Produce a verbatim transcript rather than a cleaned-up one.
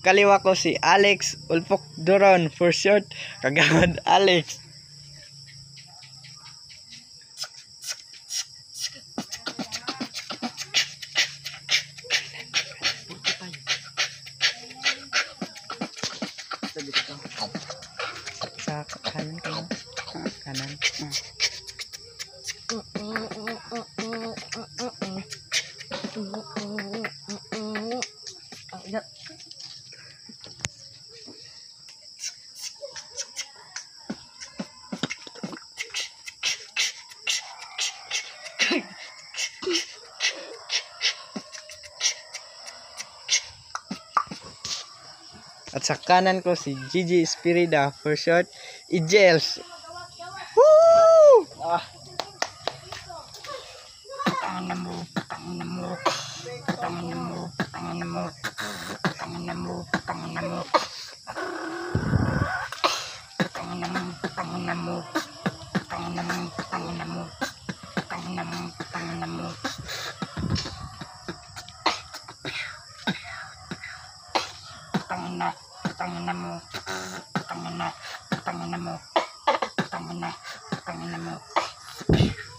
kaliwa ko si Alex Ulpok Duron, for short, Kagawad Alex. Sa kanan kayo. Kanan. At sa kanan ko si Gigi Espirida, for short, Ijels. Woo! Ah. Tangan mo, tangan mo, tangan mo, tangan mo, tangan mo, tangan mo, tangan mo, tangan mo, tangan mo, tangan mo, tangan mo, tangan mo. Tangna, tangna mo, tangna, tangna mo, tangna, tangna mo.